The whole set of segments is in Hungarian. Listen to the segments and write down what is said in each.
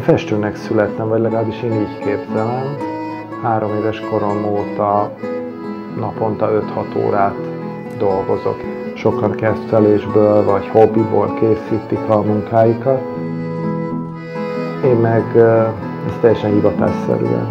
festőnek születtem, vagy legalábbis én így képzelem. 3 éves korom óta naponta 5-6 órát dolgozok. Sokan kezdtelésből vagy hobbiból készítik a munkáikat. Én meg ez teljesen hivatásszerűen.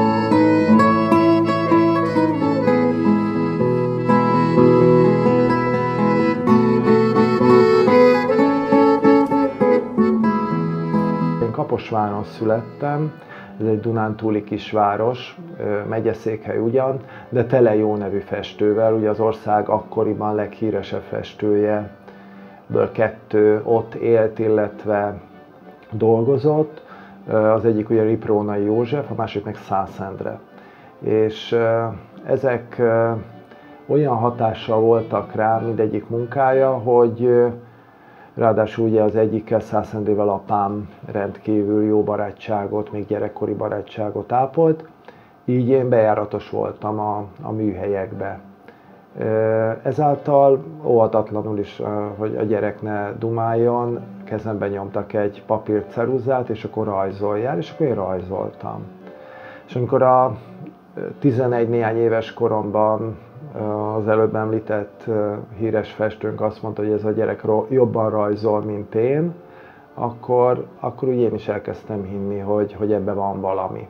Én Kaposváron születtem, ez egy dunántúli kisváros, megyeszékhely ugyan, de tele jó nevű festővel, ugye az ország akkoriban leghíresebb festőjeből 2 ott élt, illetve dolgozott. Az egyik ugye Riprónai József, a másik meg Szász Endre. És ezek olyan hatással voltak rá mindegyik munkája, hogy ráadásul ugye az egyikkel, Szász Endrével apám rendkívül jó barátságot, még gyerekkori barátságot ápolt, így én bejáratos voltam a műhelyekbe. Ezáltal óhatatlanul is, hogy a gyerek ne dumáljon, kezembe nyomtak egy papírt, ceruzát, és akkor rajzoljál, és akkor én rajzoltam. És amikor a 11 néhány éves koromban az előbb említett híres festőnk azt mondta, hogy ez a gyerek jobban rajzol, mint én, akkor úgy én is elkezdtem hinni, hogy ebben van valami.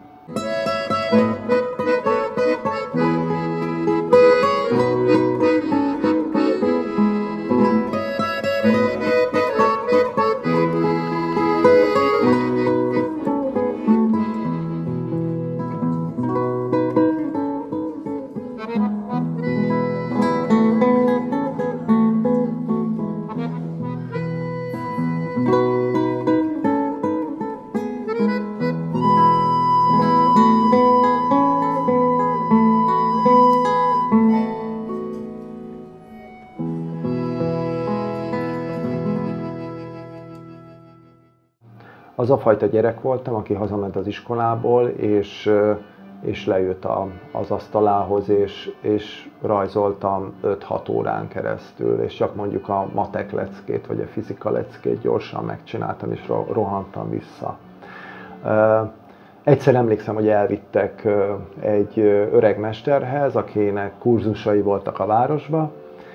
Az a fajta gyerek voltam, aki hazament az iskolából, és leült az asztalához, és rajzoltam 5-6 órán keresztül, és csak mondjuk a matek leckét, vagy a fizika leckét gyorsan megcsináltam, és rohantam vissza. Egyszer emlékszem, hogy elvittek egy öreg mesterhez, akinek kurzusai voltak a városba,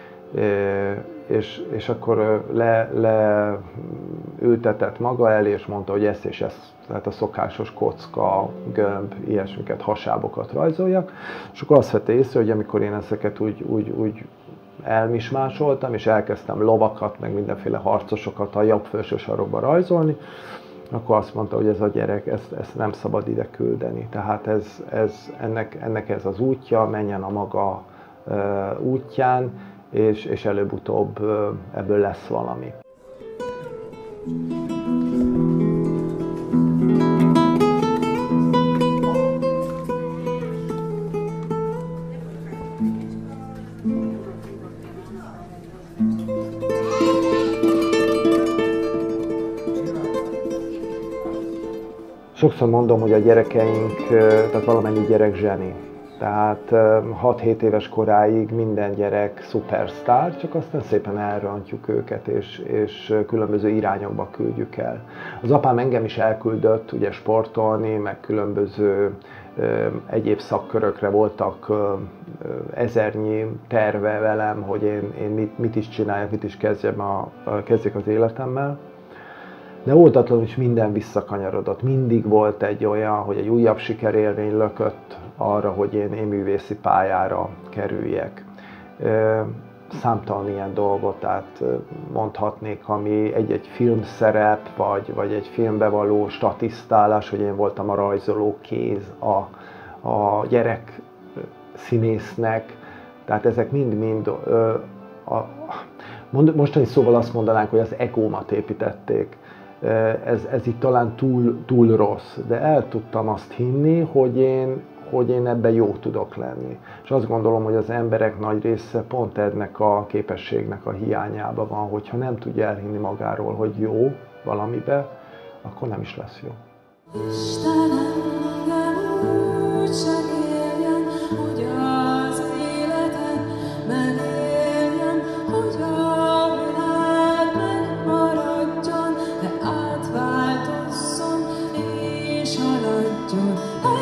és akkor leültetett maga elé, és mondta, hogy ezt és ezt, tehát a szokásos kocka, gömb, ilyesmiket, hasábokat rajzoljak. És akkor azt vette észre, hogy amikor én ezeket úgy elmismásoltam, és elkezdtem lovakat, meg mindenféle harcosokat a jobb felső sarokba rajzolni, akkor azt mondta, hogy ez a gyerek, ezt nem szabad ide küldeni. Tehát ennek ez az útja, menjen a maga útján, és előbb-utóbb ebből lesz valami. Sokszor mondom, hogy a gyerekeink, tehát valamennyi gyerek zseni. Tehát 6-7 éves koráig minden gyerek szupersztár, csak aztán szépen elrontjuk őket, és különböző irányokba küldjük el. Az apám engem is elküldött ugye sportolni, meg különböző egyéb szakkörökre, voltak ezernyi terve velem, hogy én mit is csináljak, mit is kezdjek az életemmel. De oldatlanul is minden visszakanyarodott. Mindig volt egy olyan, hogy egy újabb sikerélmény lökött arra, hogy én művészi pályára kerüljek. Számtalan ilyen dolgot mondhatnék, ami egy filmszerep, vagy egy filmbe való statisztálás, hogy én voltam a rajzoló kéz a gyerek színésznek. Tehát ezek mind mostani szóval azt mondanánk, hogy az egómat építették. Ez itt talán túl rossz, de el tudtam azt hinni, hogy én ebben jó tudok lenni. És azt gondolom, hogy az emberek nagy része pont ennek a képességnek a hiányában van, hogyha nem tudja elhinni magáról, hogy jó valamibe, akkor nem is lesz jó. Változzon, is haladjon.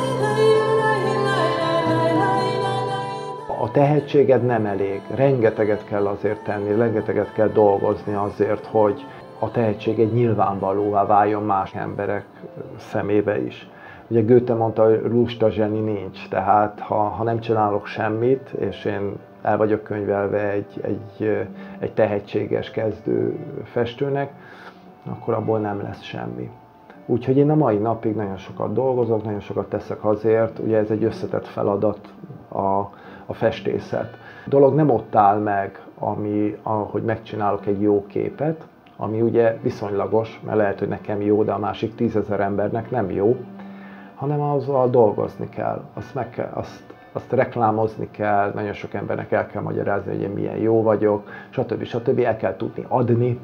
A tehetséged nem elég, rengeteget kell azért tenni, rengeteget kell dolgozni azért, hogy a tehetséged nyilvánvalóvá váljon más emberek szemébe is. Ugye Goethe mondta, hogy lusta zseni nincs, tehát ha nem csinálok semmit, és én el vagyok könyvelve egy tehetséges kezdő festőnek, akkor abból nem lesz semmi. Úgyhogy én a mai napig nagyon sokat dolgozok, nagyon sokat teszek azért, ugye ez egy összetett feladat a festészet. A dolog nem ott áll meg, hogy megcsinálok egy jó képet, ami ugye viszonylagos, mert lehet, hogy nekem jó, de a másik 10 000 embernek nem jó, hanem azzal dolgozni kell, azt reklámozni kell, nagyon sok embernek el kell magyarázni, hogy én milyen jó vagyok, stb. El kell tudni adni.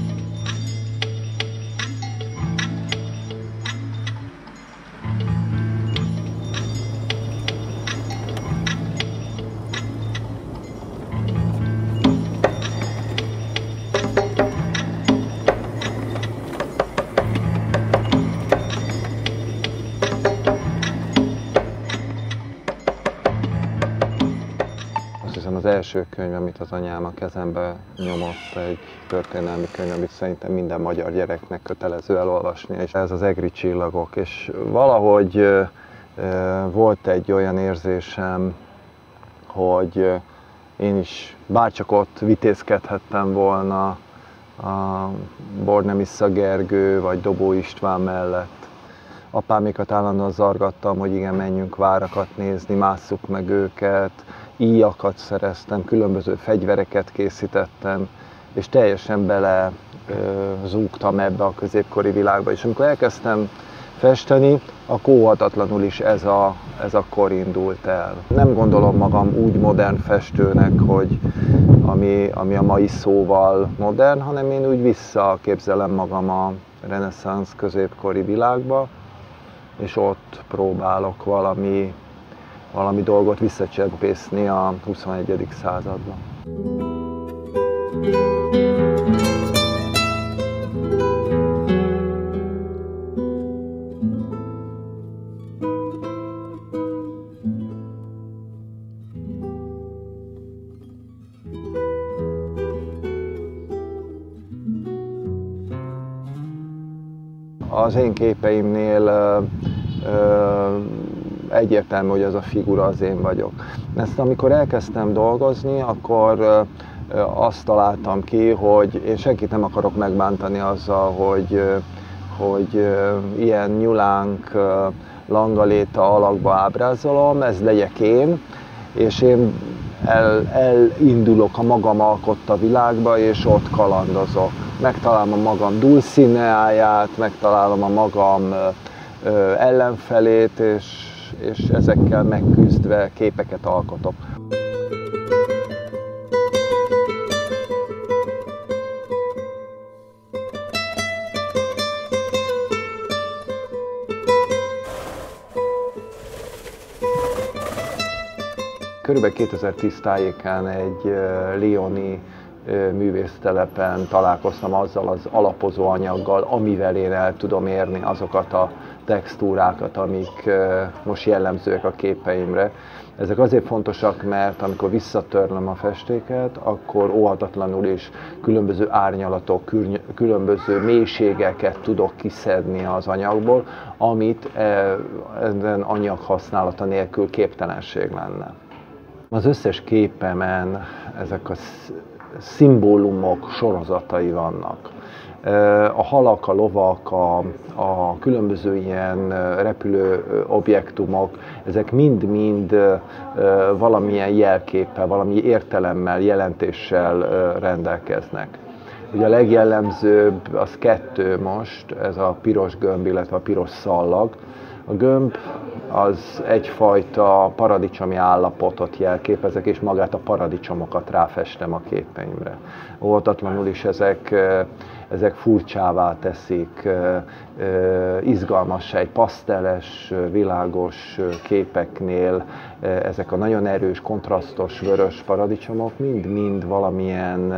Az első könyv, amit az anyám a kezembe nyomott, egy történelmi könyv, amit szerintem minden magyar gyereknek kötelező elolvasni, és ez az Egri csillagok. És valahogy volt egy olyan érzésem, hogy én is bárcsak ott vitézkedhettem volna a Bornemissza Gergő vagy Dobó István mellett. Apámékat állandóan zargattam, hogy igen, menjünk várakat nézni, másszuk meg őket, íjakat szereztem, különböző fegyvereket készítettem, és teljesen bele zúgtam ebbe a középkori világba. És amikor elkezdtem festeni, akkor óhatatlanul is ez a kor indult el. Nem gondolom magam úgy modern festőnek, hogy ami a mai szóval modern, hanem én úgy visszaképzelem magam a reneszánsz középkori világba, és ott próbálok valami dolgot visszacsempészni a 21. századba. Az én képeimnél egyértelmű, hogy az a figura az én vagyok. Ezt amikor elkezdtem dolgozni, akkor azt találtam ki, hogy én senkit nem akarok megbántani azzal, hogy ilyen nyulánk, langaléta alakba ábrázolom, ez legyek én, és én elindulok a magam alkotta világba, és ott kalandozok. Megtalálom a magam Dulcineáját, megtalálom a magam ellenfelét, és ezekkel megküzdve képeket alkotok. Körülbelül 2010 tájékán egy lyoni művésztelepen találkoztam azzal az alapozó anyaggal, amivel én el tudom érni azokat a textúrákat, amik most jellemzőek a képeimre. Ezek azért fontosak, mert amikor visszatörlöm a festéket, akkor óhatatlanul is különböző árnyalatok, különböző mélységeket tudok kiszedni az anyagból, amit ezen anyag használata nélkül képtelenség lenne. Az összes képemen ezek a szimbólumok sorozatai vannak. A halak, a lovak, a különböző ilyen repülő objektumok, ezek mind-mind valamilyen jelképpel, valami értelemmel, jelentéssel rendelkeznek. Ugye a legjellemzőbb az kettő most, ez a piros gömb, illetve a piros szallag. A gömb az egyfajta paradicsomi állapotot jelképezek, és magát a paradicsomokat ráfestem a képeimre. Óhatatlanul is ezek furcsává teszik, izgalmassá egy paszteles, világos képeknél ezek a nagyon erős, kontrasztos, vörös paradicsomok mind-mind valamilyen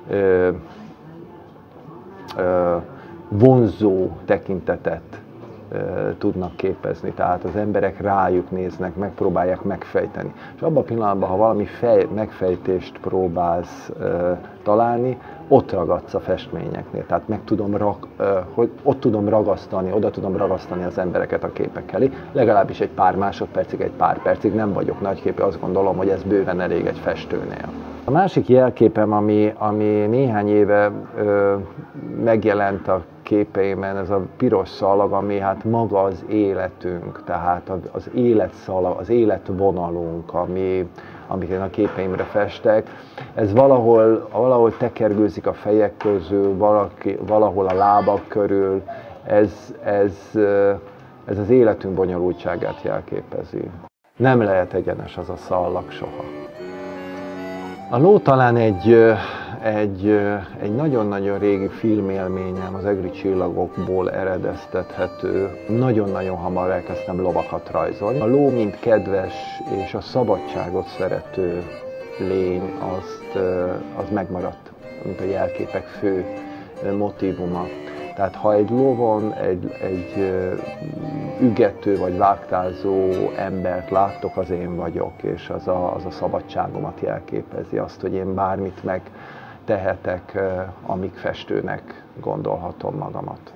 vonzó tekintetet tudnak képezni, tehát az emberek rájuk néznek, megpróbálják megfejteni. És abban a pillanatban, ha valami megfejtést próbálsz találni, ott ragadsz a festményeknél, tehát hogy ott tudom ragasztani, oda tudom ragasztani az embereket a képek elé, legalábbis egy pár másodpercig, egy pár percig, nem vagyok nagyképű, azt gondolom, hogy ez bőven elég egy festőnél. A másik jelképem, ami néhány éve megjelent a képeimen, ez a piros szalag, ami hát maga az életünk, tehát az életszalag, az életvonalunk, amit én a képeimre festek. Ez valahol tekergőzik a fejek közül, valahol a lábak körül, ez az életünk bonyolultságát jelképezi. Nem lehet egyenes az a szallag soha. A ló talán egy nagyon-nagyon régi filmélményem, az Egri csillagokból eredeztethető. Nagyon-nagyon hamar elkezdtem lovakat rajzolni. A ló, mint kedves és a szabadságot szerető lény, az megmaradt, mint a jelképek fő motívuma. Tehát ha egy lovon egy ügető vagy vágtázó embert láttok, az én vagyok, és az a szabadságomat jelképezi, azt, hogy én bármit megtehetek, amíg festőnek gondolhatom magamat.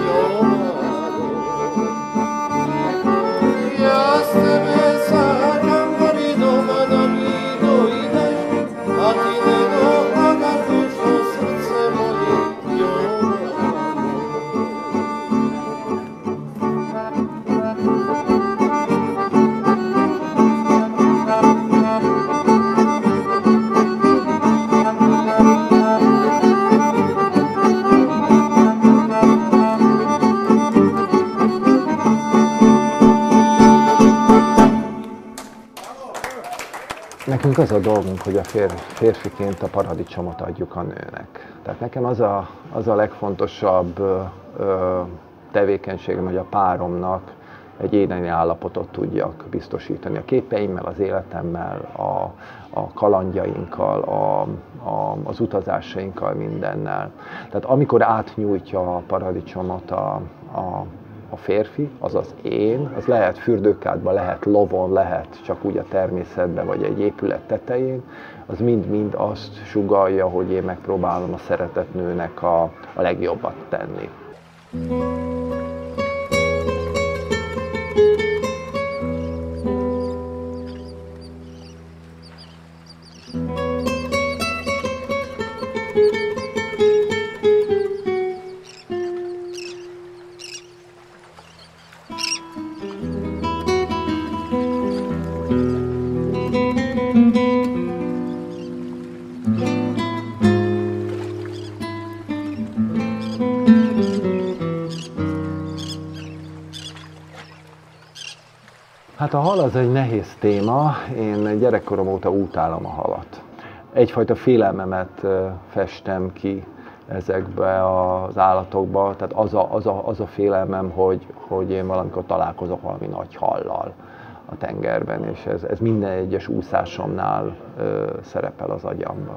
Nekünk az a dolgunk, hogy a férfiként a paradicsomot adjuk a nőnek. Tehát nekem az a legfontosabb tevékenységem, hogy a páromnak egy édeni állapotot tudjak biztosítani a képeimmel, az életemmel, a kalandjainkkal, az utazásainkkal, mindennel. Tehát amikor átnyújtja a paradicsomot a férfi, azaz én, az lehet fürdőkádban, lehet lovon, lehet csak úgy a természetben, vagy egy épület tetején, az mind-mind azt sugallja, hogy én megpróbálom a szeretett nőnek a legjobbat tenni. Hát a hal az egy nehéz téma, én gyerekkorom óta utálom a halat. Egyfajta félelmemet festem ki ezekbe az állatokba, tehát az a félelmem, hogy én valamikor találkozok valami nagy hallal a tengerben, és ez minden egyes úszásomnál szerepel az agyamban.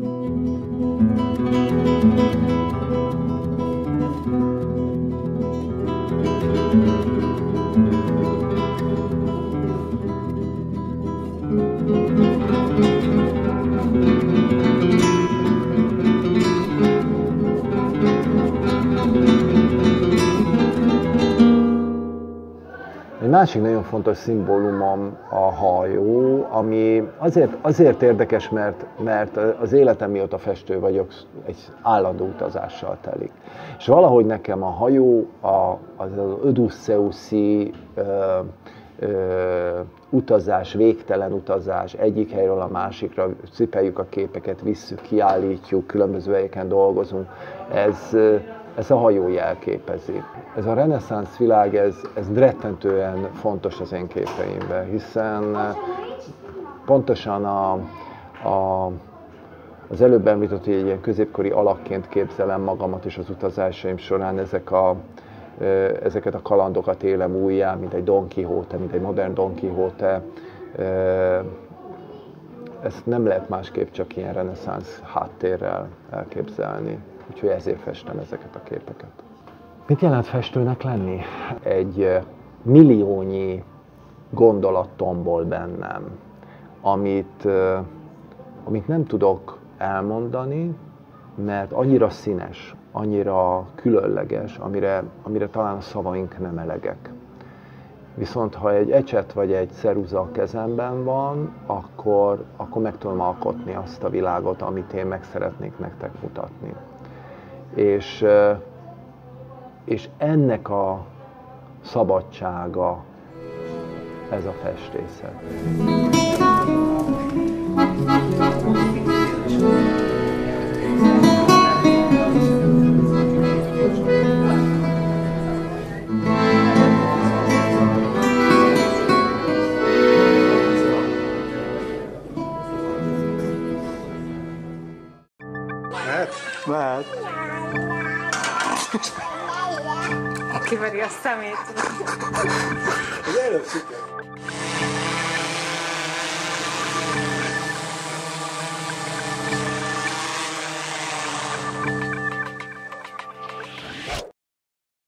Egy másik nagyon fontos szimbólumom a hajó, ami azért érdekes, mert az életem mióta festő vagyok, egy állandó utazással telik. És valahogy nekem a hajó az odüsszeuszi utazás, végtelen utazás, egyik helyről a másikra, cipeljük a képeket, visszük, kiállítjuk, különböző helyeken dolgozunk, ez a hajó jelképezi. Ez a reneszánsz világ, ez rettentően fontos az én képeimben, hiszen pontosan az előbb említett, hogy egy ilyen középkori alakként képzelem magamat, és az utazásaim során ezeket a kalandokat élem újjá, mint egy Don Quixote, mint egy modern Don Quixote. Ezt nem lehet másképp csak ilyen reneszánsz háttérrel elképzelni, úgyhogy ezért festem ezeket a képeket. Mit jelent festőnek lenni? Egy milliónyi gondolat tombol bennem, amit nem tudok elmondani, mert annyira színes, annyira különleges, amire talán a szavaink nem elegek. Viszont ha egy ecset vagy egy ceruza a kezemben van, akkor meg tudom alkotni azt a világot, amit én meg szeretnék nektek mutatni. És ennek a szabadsága ez a festészet. Mehet. Kiveri a szemét. Az előbb sikerült.